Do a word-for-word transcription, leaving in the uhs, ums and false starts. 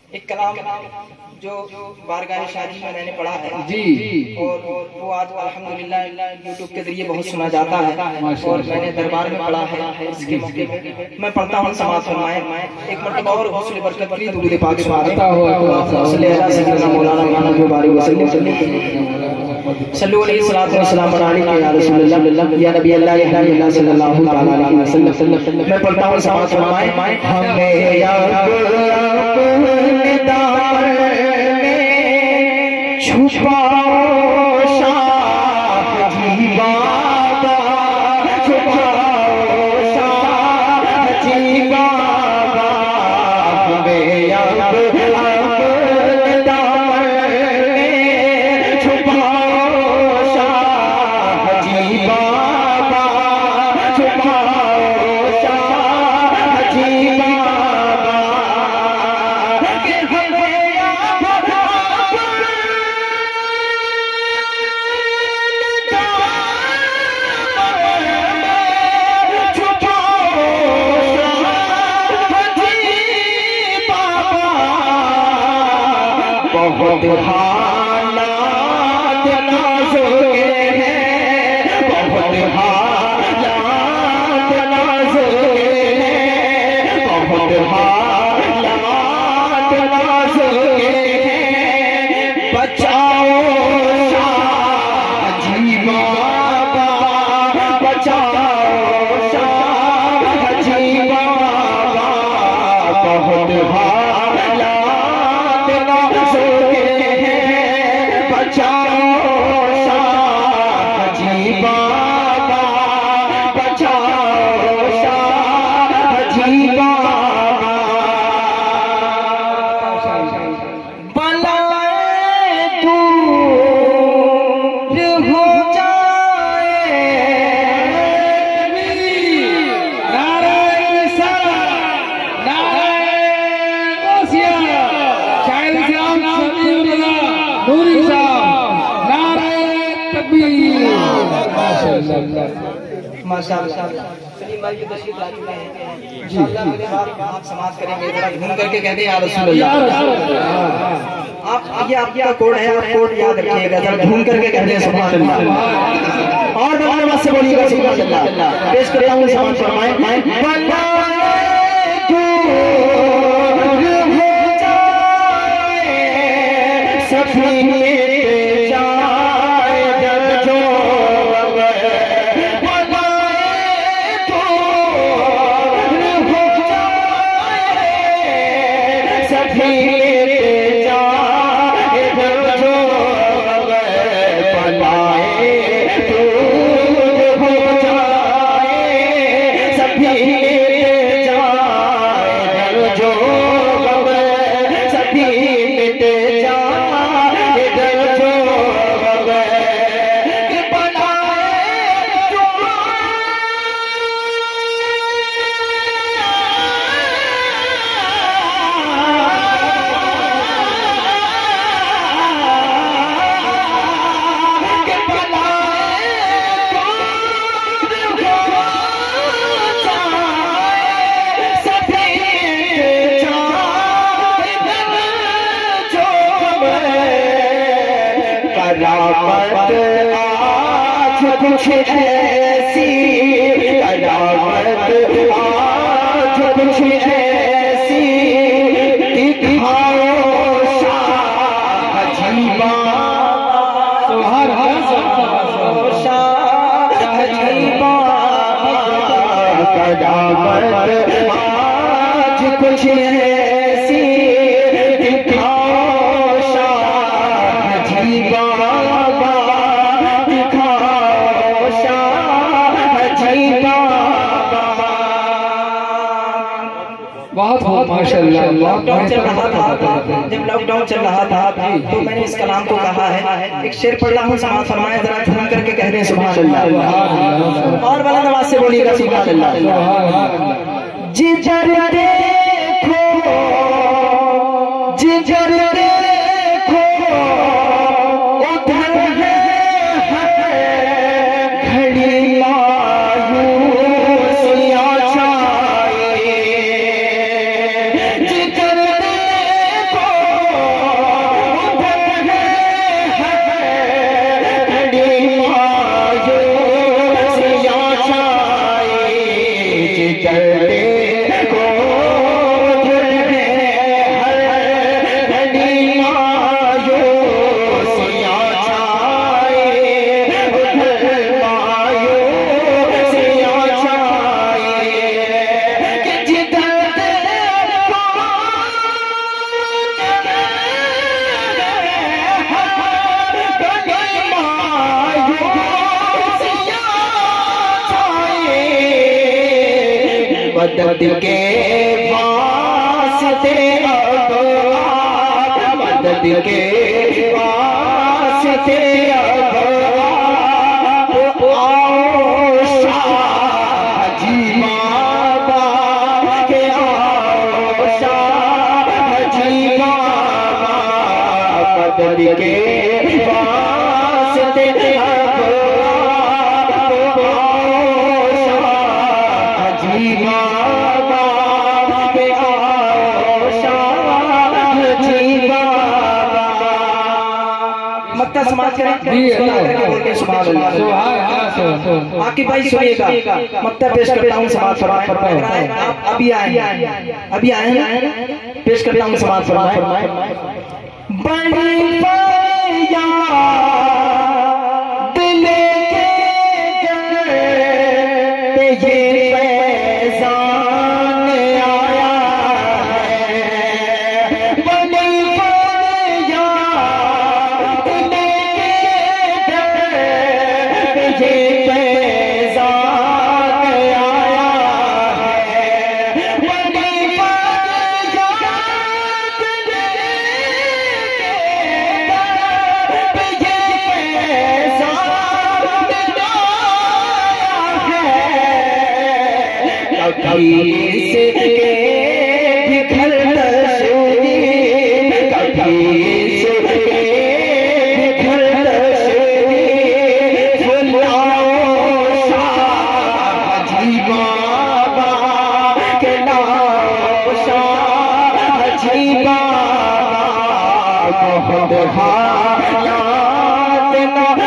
एक कलाम जो बारगाह शादी में मैंने पढ़ा है जी, और वो आज अल्हम्दुलिल्लाह यूट्यूब के जरिए बहुत सुना जाता है और मैंने दरबार में पढ़ा है। इसके मौके पे मैं पढ़ता हूँ, समाज फरमाए एक मरतबा और हुस्न बरकत की दुरूद पाक सुनाता हूँ। मौलाना गाना जो बारी वसल्लम सल्लल्लाहु अलैहि वसल्लम बनाने के या रसूलुल्लाह या नबी अल्लाह या नबी अल्लाह सल्लल्लाहु अलैहि वसल्लम। मैं पढ़ता हूँ, समाज फरमाए हमें या अपने दामन में छुपाओ शाही बाबा, छुपाओ शाही बाबा, हमें या अपने दामन में छुपाओ शाही बाबा, छुपाओ शाही बाबा। बहुत हालात नाज़ुक हैं, बहुत हालात नाज़ुक हैं, बहुत हालात नाज़ुक हैं, बचाओ शाही बाबा, बचाओ शाही बाबा, बहुत हालात नाज़ुक हैं, बचाओ शाही बाबा, बचाओ शाही बाबा। बलाएं दूर हो जाए, नारायण सलाम, नारायण ओसिया, शायर इस्लाम नूरी साहब, नारायण तकबीर। माशाअल्लाह सलीम भाई की तशरीफ ला चुके हैं। इंशाअल्लाह मेरे बाद आप समाज करेंगे, जरा घूम करके कहते हैं या रसूलल्लाह। आप ये आपका कोड है, आप कोड याद रखिएगा, जरा घूम करके कहते हैं सुभान अल्लाह और दोबारा से बोलिएगा सुभान अल्लाह। पेश करता हूं, समाज फरमाए सफीने जाए जब जो आज कुछ ऐसी कयामत, आज कुछ ऐसी दिखाओ शाही बाबा, शाही बाबा, कयामत आज कुछ ऐसी दिखाओ शाही बाबा, बहुत बहुत माशाअल्लाह। लॉकडाउन चल रहा था, जब लॉकडाउन चल रहा था तो मैंने इस कलाम को कहा है। एक शेर पढ़ रहा हूँ, समाज फरमाए, जरा घूम करके कह दें सुभान अल्लाह और बुलंद आवाज से बोलिएगा सुभान अल्लाह। जिधर देखो जिधर देखो उधर है घड़ी मायूसियां छाए, जिधर देखो मदद के वास्ते अब मदद के वास्ते अब आओ शाहजी बाबा के आओ शाहजी बाबा मदद के वास्ते अब मक्का समाज के आके भाई सुनिएगा, मक्का पेश करता हूँ समाज फरमाए। अभी आए अभी आए पेश करता हूँ समाज फरमाए। बड़ी दिल के फैजान आया है, बड़ी दिल के फैजान आया है, बड़ी कभी से बिखर तस्वीर, कभी से बिखर तस्वीर, फुलाओ शाहजी बाबा के नाम शाहजी बाबा बहुत हालात ना